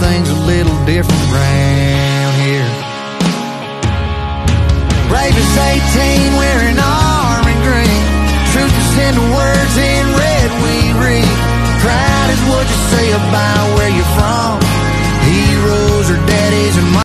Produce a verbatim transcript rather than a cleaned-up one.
everything's a little different round here. Brave as eighteen, wearing armor and green. Truth is in the words in red we read. Pride is what you say about where you're from.